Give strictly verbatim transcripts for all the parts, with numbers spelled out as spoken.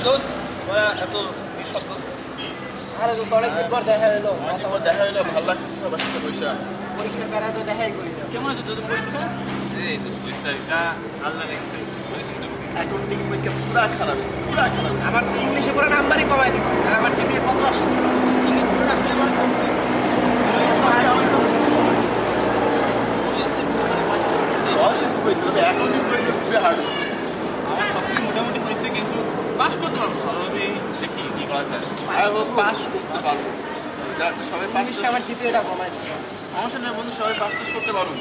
দোস্ত ওরা এত নিঃশব্দ আরে দোস্ত অনেকদিন পর দেখা হলো অনেকদিন পর দেখা হলো ভালো লাগতেছে সবার সাথে বসে পরীক্ষার বেলা তো দেখাই করি না। কেমন আছে তোদের পরীক্ষা? এই তো পরীক্ষা আল্লাহ রাখছে এখন দিক পরীক্ষা পুরা খারাপ পুরা খারাপ আমার তো ইংলিশে পুরো নাম্বারই কমাই দিচ্ছে আর আমার জিপিএ কত আসছে ইংলিশ পুরোটা আসলে আমার কম মোটামুটি হয়েছে কিন্তু পাস করতে পারবো ভালোভাবে দেখি কি করা যায় পাস করতে পারবো সবাই পাস আমার জিপিএটা কমাই দিচ্ছে সমস্যা নেই বন্ধু সবাই পাস টাস করতে পারবো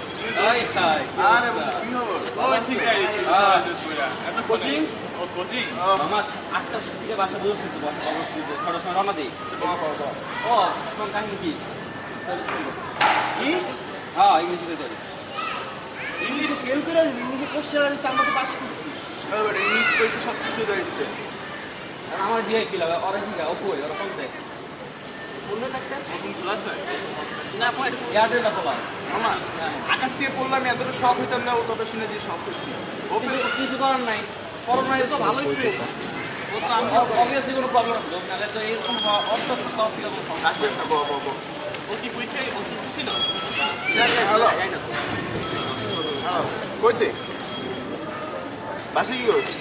কোচিং ও কোচিং আমার আটটা থেকে বাসা বলছি তো অবশ্যই ছটার সময় রওনা দিই ও এখন কাহিনী কি কি হ্যাঁ ইংলিশে তো ইংলিশে ফেল করে ইংলিশে কোশ্চেন আনছে আমরা তো পাস করছি ইংলিশ পরীক্ষা সব কিছু হয়েছে আমার জিআই কি লাগে ওরা শিখা ও কই ওরা কোনতে বললে থাকতে নতুন ক্লাস হয় না পয়েন্ট এয়ারটেলটা বলা আমার আকাশ থেকে পড়লাম এতটা শখ হইতাম না ও কথা শুনে যে শখ হচ্ছে ও কিছু করার নাই করোনা তো ভালো স্টুডেন্ট ও তো আমি অবভিয়াসলি কোনো প্রবলেম হলো না তো এরকম অর্থ কফি আসবে না বাবা বাবা ও কি পরীক্ষায় অসুস্থ ছিল হ্যালো হ্যালো কইতে বাসে কি করছিস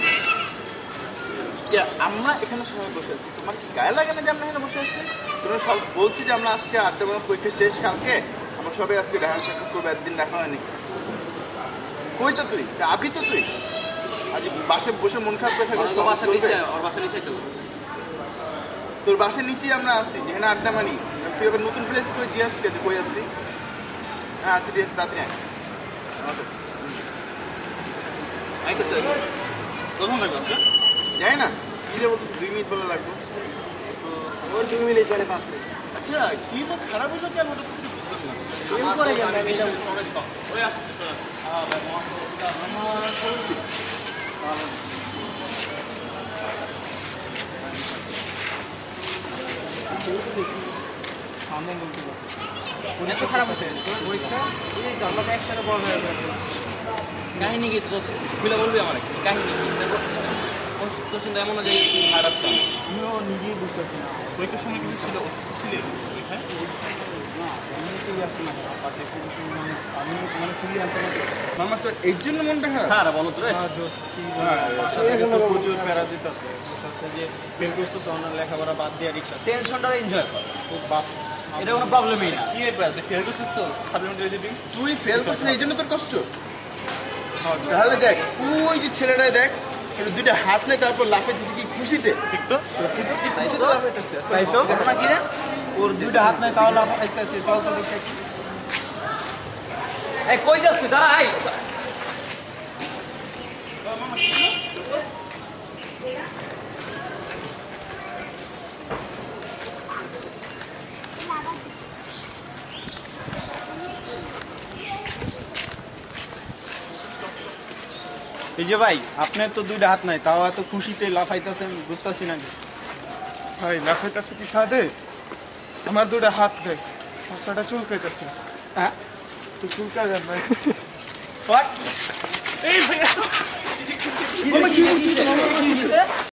আমরা এখানে সবাই বসে আছি তোমার কি গায়ে লাগে না যে আমরা এখানে বসে আছি তোমরা সব বলছি যে আমরা আজকে আটটা বেলা পরীক্ষা শেষ কালকে আমরা সবাই আজকে দেখা সাক্ষাৎ করবো একদিন দেখা হয়নি কই তো তুই আবি তো তুই আজ বাসে বসে মন খারাপ করে থাকবে বাসা নিচে ওর বাসা নিচে তো তোর বাসার নিচেই আমরা আসছি যেখানে আড্ডা মানি তুই আবার নতুন প্লেস করে জিজ্ঞাসা কে কই আসছি হ্যাঁ আচ্ছা ঠিক আছে তাড়াতাড়ি আয় তো স্যার কখন লাগবে আচ্ছা যাই না কি রে বলতেছি দুই মিনিট বলে লাগবে ওর দুই মিনিট পরে পাস আচ্ছা কি তো খারাপ হলো কেন ওটা তো বুঝলাম না ফেল করে গেল অনেক শখ ওই আসছে হ্যাঁ ভাই এত খারাপ হচ্ছে পরীক্ষা এই জানলাটা একসাথে বড় হয়ে গেল কাহিনী কি খুলে বলবি আমার কাহিনী তোর চিন্তা এমন না যে হার আসছে আমিও নিজেই বুঝতেছি না পরীক্ষার সময় কিছু ছিল ছিল আমি মানে খুবই আসে মামা তো এই জন্য মনটা খারাপ হ্যাঁ বলো তো রে বাসা থেকে তো প্রচুর প্যারা দিতেছে যে ফেল করতেছে অন্য লেখাপড়া বাদ দিয়ে রিক্সা টেনশনটা এনজয় কর খুব বাদ এটা কোনো প্রবলেমই না কি ব্যাপার তুই ফেল করছিস তো সাপ্লিমেন্টারি দিবি তুই ফেল করছিস এই জন্য তোর কষ্ট তাহলে দেখ ওই যে ছেলেটা দেখ দুইটা হাত নেই তারপর লাফাইতেছে কি খুশিতে ঠিক তো তাই তো তাই তো ঘটনা কি রে ওর দুইটা হাত নাই তাহলে লাফাইতেছে চল তো দেখে এই কই যাচ্ছিস দাঁড়া আই এই যে ভাই আপনার তো দুইটা হাত নাই তাও এত খুশিতে লাফাইতেছেন বুঝতেছি না ভাই লাফাইতেছে কি ছাদে আমার দুটা হাত দেখ মাথাটা চুলকাইতেছে হ্যাঁ তুই চুলকা যান ভাই এই ভাই